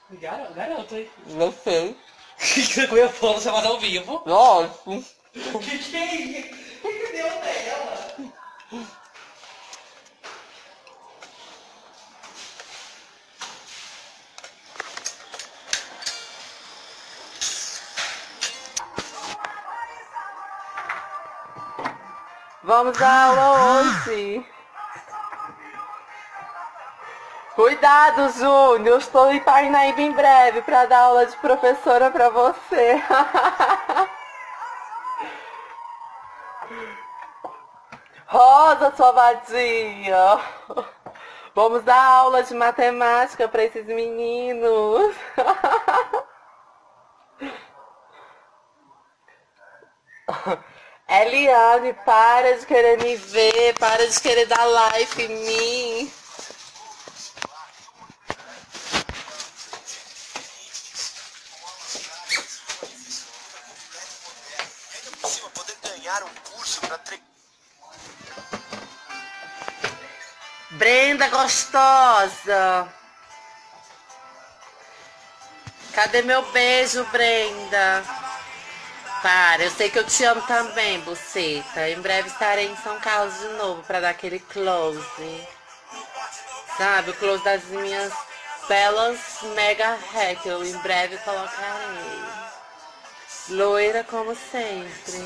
Garoto, hein? Não sei. Que comeu pão chamado ao vivo? Lógico. Que é isso? Que deu nela? Vamos dar aula hoje. Cuidado, Júnior. Estou em Parnaíba em breve para dar aula de professora para você. Rosa, sua vadia. Vamos dar aula de matemática para esses meninos. Eliane, para de querer me ver, para de querer dar like em mim. Brenda gostosa. Cadê meu beijo, Brenda? Para, eu sei que eu te amo também, buceta. Em breve estarei em São Carlos de novo pra dar aquele close. Sabe, o close das minhas belas mega hack. Eu em breve colocarei. Loira como sempre.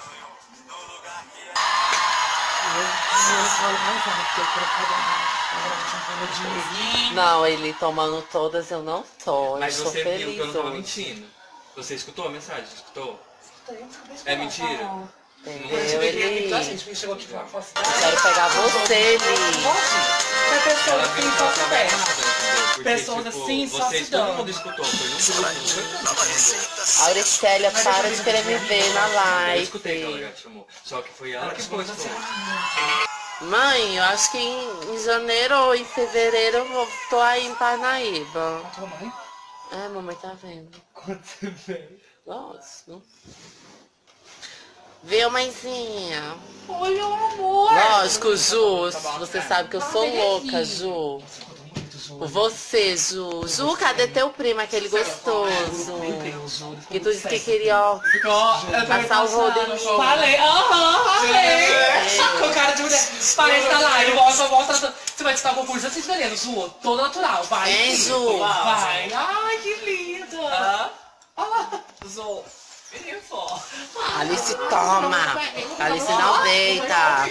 Não, ele tomando todas eu não tô. Mas eu sou você viu feliz que eu não tava hoje. mentindo. Você escutou a mensagem? Escutou? É mentira? Entendeu, Eli? A gente chegou aqui pra uma cidade. Eu quero pegar você, Eli. É pessoas Ela assim viu que só ela se tava dão. errada, entendeu? Porque, Pessoas tipo, assim só vocês, se todo dão. mundo escutou, foi no grupo, não foi quando você mandou. Auricélia, para de querer me ver na Eu escutei que ela já live. te chamou. Só que foi ela que coisa postou. Mãe, eu acho que em janeiro ou em fevereiro tô aí em Parnaíba. Tua mãe? É, mamãe tá vendo. Quando você veio. Lógico. Viu, mãezinha? Oi, meu amor. Lógico, Ju. Você sabe que eu sou louca, Ju. Por você, Ju. Ju, cadê teu primo, aquele gostoso? Meu Deus, Júlio. Que tu disse que queria, ó, Eu passar o rodo em mim. Falei, falei. Com cara de mulher. Parece da live, mostra. Você vai estar com curso assim de veneno, Ju. Todo natural, vai. Hein, Ju? Vai. Ai, que linda. Ju. Isso. Alice, toma. Alice, não deita.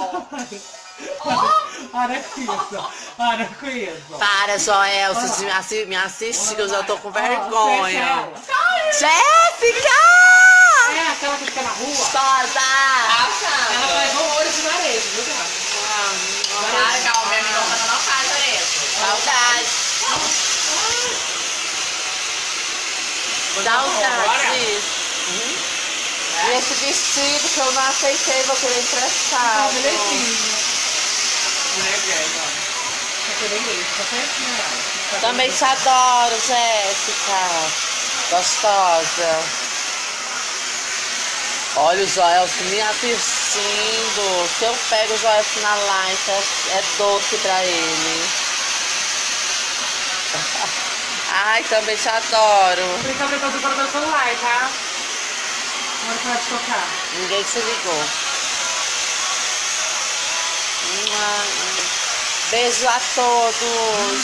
Para com isso. Para, Joelso, de me assistir, que eu já tô com vergonha. Jéssica! É aquela que fica na rua. Gostosa! Ela faz horrores de varejo, viu, cara? Calma, minha amiga não faz isso. Saudade. Saudade. E esse vestido que eu não aceitei, vou querer emprestar. Também te adoro, Jéssica. Gostosa. Olha o Joelso me assistindo. Se eu pego o Joelso na live, é doce pra ele. Ai, também te adoro. Brinca brincando para o meu celular, tá? Agora que vai te tocar. Ninguém se ligou. Beijo a todos.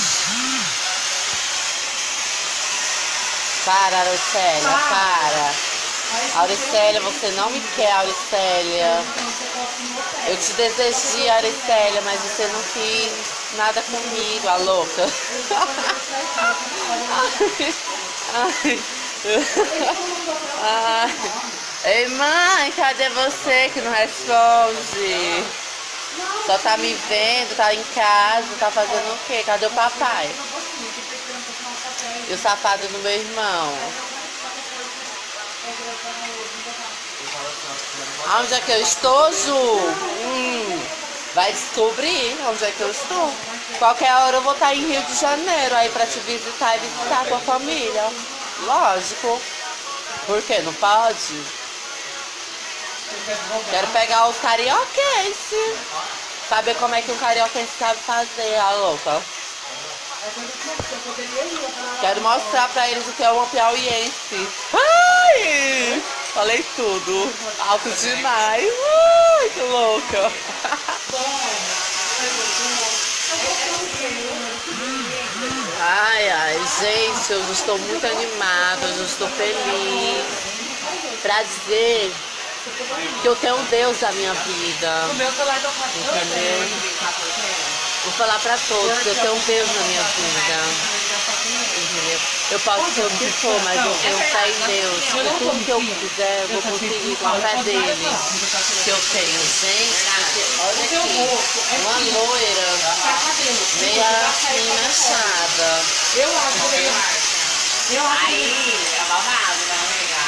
Para, Auricélia, para. Auricélia, você não me quer, Auricélia. Eu te desejei, Auricélia, mas você não quis nada comigo, a louca. Ai. Ei, mãe, cadê você que não responde? Só tá me vendo, tá em casa, tá fazendo o quê? Cadê o papai? E o safado do meu irmão? Onde é que eu estou, Ju? Vai descobrir onde é que eu estou. Qualquer hora eu vou estar em Rio de Janeiro aí pra te visitar e visitar com a família. Lógico. Por quê? Não pode? Quero pegar os carioquenses. Saber como é que um carioquense sabe fazer, a louca. Quero mostrar pra eles o que é uma piauiense. Ai! Falei tudo. Alto demais. Ai, que louca. Ai, ai, gente, eu já estou muito animada, eu já estou feliz pra dizer que eu tenho um Deus na minha vida. Entendeu? Vou falar pra todos, eu tenho um Deus na minha vida. Entendeu? Eu posso ser o que for, mas eu tenho fé em Deus. E tudo que eu quiser, eu vou conseguir com a fé dele. Que eu tenho, gente, porque olha aqui, uma loira, meia assim, machada. Aí, é babado, né,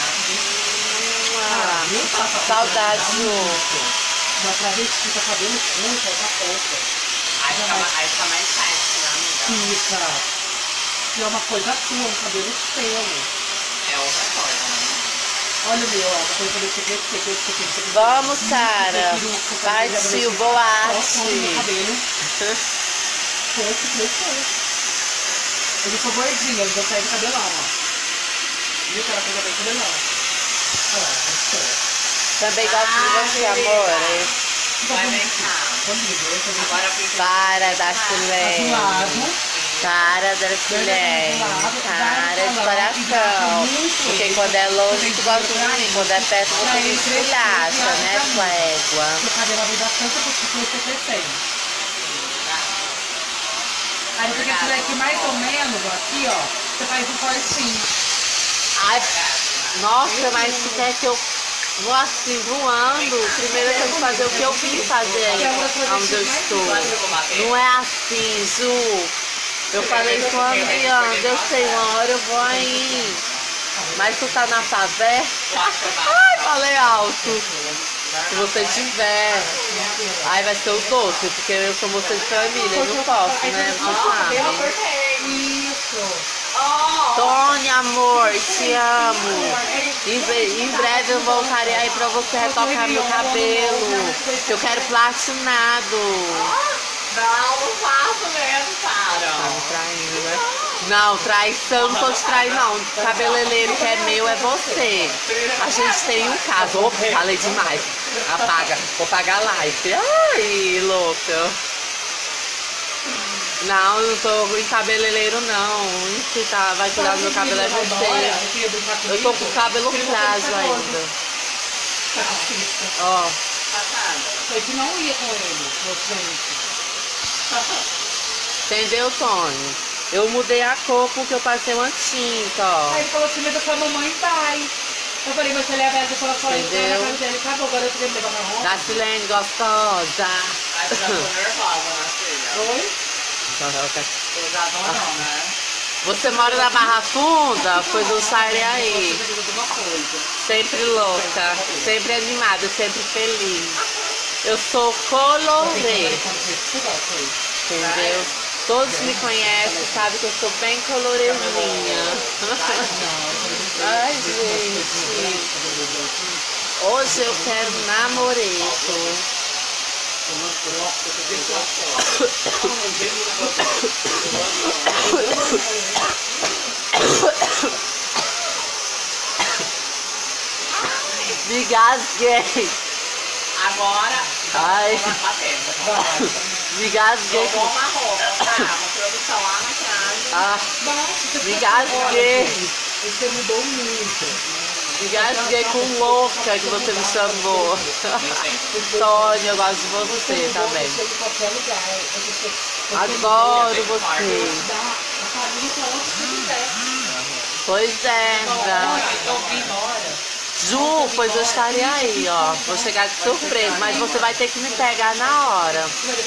amiga? Saudade de outro. Uma travesti com cabelo curto, essa foto. Aí fica mais fácil, né, amiga? Fica. E é uma coisa tua, um cabelo seu. É outra coisa, né? Olha o meu, ó, pra poder crescer. Vamos, Sara. Partiu, boate. Cabelo. Pouco, cresceu. Eu sou gordinha, eu já saí do cabelão, ó. Viu que ela coisa bem cabelão? Olha lá, cresceu. Também gosto de você, amor. Vai vem cá. Agora eu preciso... Para da Chilene. Cara da Chilene. Cara de coração. Porque quando é longe, tu gosta de mim. Quando é perto, você me esculacha, né, sua égua? O cabelo abre bastante porque você crescendo. Aí você quer tirar aqui mais ou menos, ó, aqui, ó. Você faz um cortinho. Ai, nossa, mas se quer que eu vou assim, voando, primeiro eu tenho que fazer o que eu vim fazer aí, onde eu estou. Não é assim, Ju. Eu falei com a Adriana, eu sei, uma hora eu vou aí. Mas tu tá na favela? Ai, falei alto. Se você tiver, aí vai ser o doce, porque eu sou moça de família, eu não posso, né? Você sabe. Isso. Tony, amor, te amo. Em breve eu voltarei aí pra você retocar meu cabelo. Eu quero platinado. Não faço mesmo, Sara. Tá me traindo, né? Não, traição, não tô te traindo, não. O cabeleireiro que é meu é você. A gente tem um caso. Opa, falei demais. Apaga. Vou pagar a live. Ai, louca. Não, não tô em cabeleireiro, não. Quem vai cuidar do meu cabelo é você. Eu tô com o cabelo frágil ainda. Ó. Foi que não ia com ele, gente. Entendeu, Tony? Eu mudei a cor porque eu passei uma tinta, ó. Aí ele falou assim, mas a sua mamãe vai. Eu falei, mas ele é velho, você falou, entendeu? na casa dele, acabou, agora eu queria me levar na roupa. Da Silene gostosa. Aí eu já tô nervosa, né, filha? Oi? Eu já tô não, né? Você mora na Barra Funda? Pois eu sairei aí. Sempre louca, sempre animada, sempre feliz. Eu sou colorê. Entendeu? Todos me conhecem, sabem que eu sou bem colorezinha. Ai, gente. Hoje eu quero namoreto. Me gasguei. Agora, ai, batendo. me gasguei. Uma roupa, tá? Uma produção, a maquiagem. Ah, me gasguei. Você mudou muito. Me gasguei com louca que você me chamou. Tony, eu gosto de você também. Adoro você. Pois é, Ju, pois eu estarei aí, ó. Vou chegar de surpresa, mas você vai ter que me pegar na hora.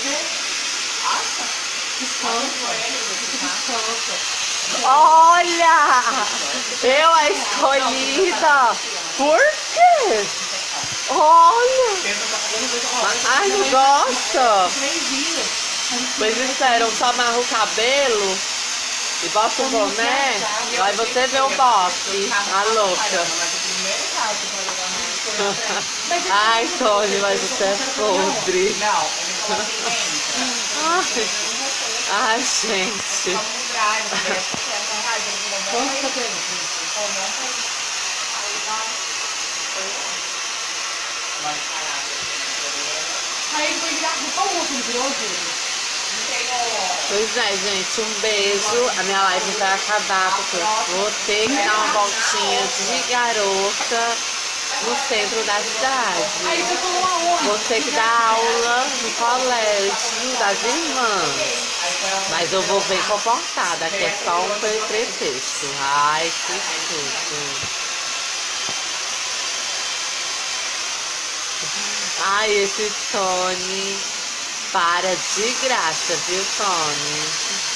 Olha! Eu a escolhida! Por quê? Olha! Ai, não gosta? Pois espera, eu só amarro o cabelo e boto o boné, aí você vê o bofe, a louca. Ai, Tony, mas você é podre. Ai, gente. reais, R$60. Quanto tá tendo? Aí ele foi virar qual o outro virou, Júlio? Pois é, gente, um beijo. A minha live vai acabar porque eu vou ter que dar uma voltinha de garota no centro da cidade. Aí você falou aonde? Vou ter que dar aula no colégio das irmãs. Mas eu vou bem comportada, que é só um pretexto. Ai, que tudo. Ai, esse Tony. Para de graça, viu, Tony?